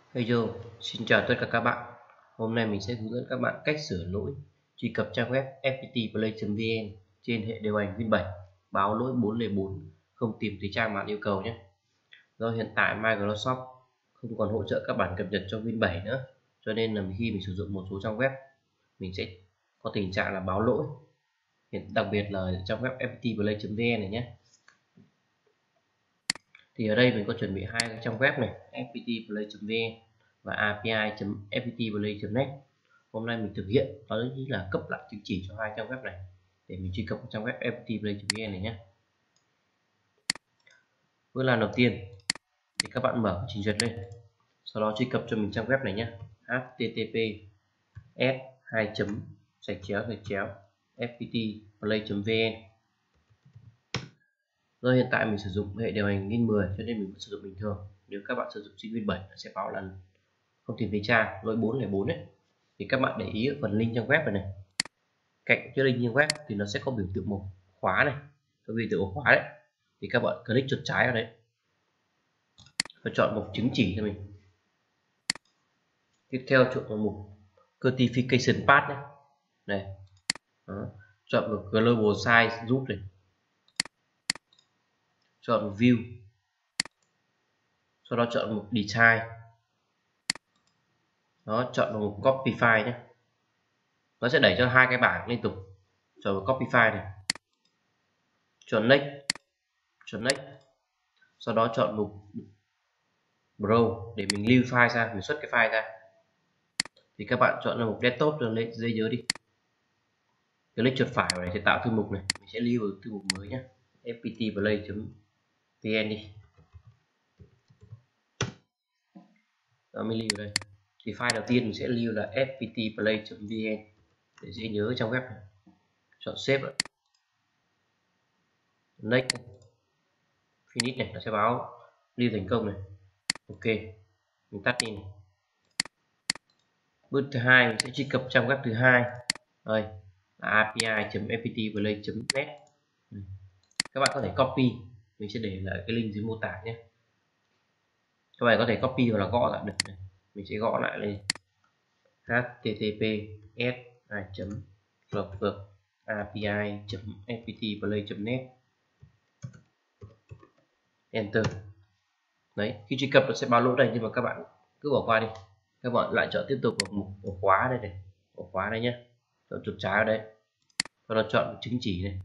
Hello, xin chào tất cả các bạn. Hôm nay mình sẽ hướng dẫn các bạn cách sửa lỗi truy cập trang web fptplay.vn trên hệ điều hành Win 7, báo lỗi 404 không tìm thấy trang bạn yêu cầu nhé. Do hiện tại Microsoft không còn hỗ trợ các bản cập nhật cho Win 7 nữa, cho nên là khi mình sử dụng một số trang web mình sẽ có tình trạng là báo lỗi, đặc biệt là trang web fptplay.vn này nhé. Thì ở đây mình có chuẩn bị hai cái trang web này, fptplay.vn và api.fptplay.net. Hôm nay mình thực hiện đó chính là cấp lại chứng chỉ cho hai trang web này để mình truy cập vào trang web fptplay.vn này nhé. Bước làm đầu tiên thì các bạn mở trình duyệt lên, sau đó truy cập cho mình trang web này nhé, https://fptplay.vn. Do hiện tại mình sử dụng hệ điều hành Win 10 cho nên mình vẫn sử dụng bình thường. Nếu các bạn sử dụng trên Win 7 nó sẽ báo là không tìm thấy trang, lỗi 404 đấy. Thì các bạn để ý ở phần link trang web này, cạnh chữ link trang web thì nó sẽ có biểu tượng màu khóa này, có biểu tượng màu khóa đấy, thì các bạn click chuột trái vào đấy và chọn mục chứng chỉ cho mình. Tiếp theo chọn vào mục certification path này. Đó. Chọn vào global size giúp này, chọn vào view, sau đó chọn mục design, đó, chọn vào mục copy file nhé. Nó sẽ đẩy cho hai cái bảng liên tục. Chọn vào copy file này, chọn next, sau đó chọn mục Browse để mình lưu file ra, mình xuất cái file ra. Thì các bạn chọn là mục desktop cho lên dễ nhớ đi. Click chuột phải vào này sẽ tạo thư mục này, mình sẽ lưu thư mục mới nhé, fptplay.vn đi. Đó, mình lưu ở đây. Thì file đầu tiên mình sẽ lưu là fptplay.vn để dễ nhớ trong web này. Chọn save, next, finish này, nó sẽ báo lưu thành công này. Ok, mình tắt đi này. Bước thứ hai mình sẽ truy cập trang web thứ hai, đây là api.fptplay.net. Các bạn có thể copy, mình sẽ để lại cái link dưới mô tả nhé. Các bạn có thể copy và là gõ lại được này. Mình sẽ gõ lại lên https://api.fptplay.net, enter. Đấy, khi truy cập nó sẽ báo lỗi đây, nhưng mà các bạn cứ bỏ qua đi. Các bạn lại chọn tiếp tục vào mục ổ khóa đây này, ổ khóa đây nhé, chọn chuột trái ở đây, sau đó chọn chứng chỉ này,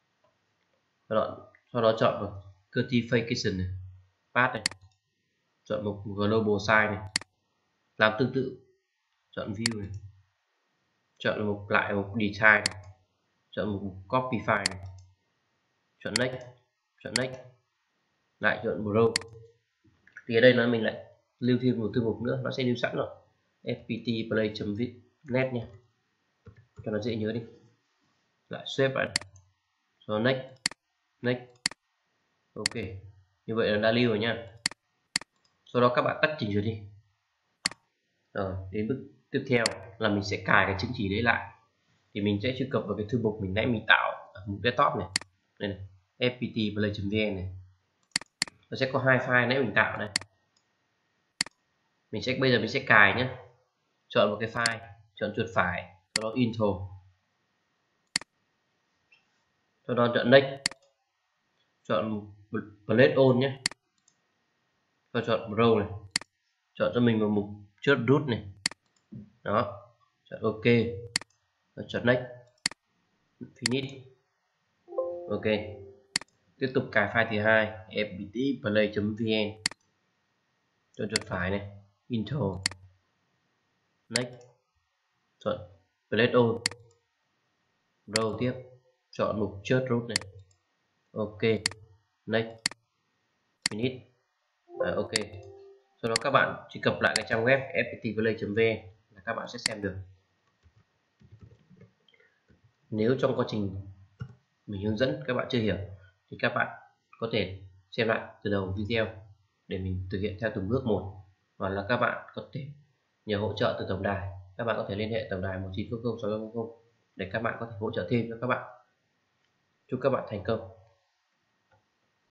sau đó chọn vào certification này, path này, chọn mục global size này, làm tương tự, chọn view này, chọn mục lại mục design này, chọn mục copy file này, chọn next, lại chọn Browse. Thì ở đây nó mình lại lưu thêm một thư mục nữa, nó sẽ lưu sẵn rồi, fptplay.net nhé, cho nó dễ nhớ đi. Lại save lại, rồi next. Ok, như vậy là đã lưu rồi nha. Sau đó các bạn tắt trình duyệt đi. Rồi đến bước tiếp theo là mình sẽ cài cái chứng chỉ đấy lại. Thì mình sẽ truy cập vào cái thư mục mình nãy mình tạo ở mục desktop này, đây này, fptplay.vn này. Nó sẽ có hai file nãy mình tạo đây. Bây giờ mình sẽ cài nhé. Chọn một cái file, chọn chuột phải, sau đó intro, sau đó chọn next, chọn place on nhé, và chọn Browse này, chọn cho mình một mục chốt root này, đó, chọn ok, và chọn next, finish. Ok, tiếp tục cài file thứ hai, fptplay.vn, chọn chuột phải này, intro, next, chọn place on, Browse tiếp, chọn mục chốt root này, ok, next, finish. Ok, sau đó các bạn truy cập lại cái trang web fptplay.vn là các bạn sẽ xem được. Nếu trong quá trình mình hướng dẫn các bạn chưa hiểu thì các bạn có thể xem lại từ đầu video để mình thực hiện theo từng bước một, hoặc là các bạn có thể nhờ hỗ trợ từ tổng đài. Các bạn có thể liên hệ tổng đài 1900 6500 để các bạn có thể hỗ trợ thêm cho các bạn. Chúc các bạn thành công.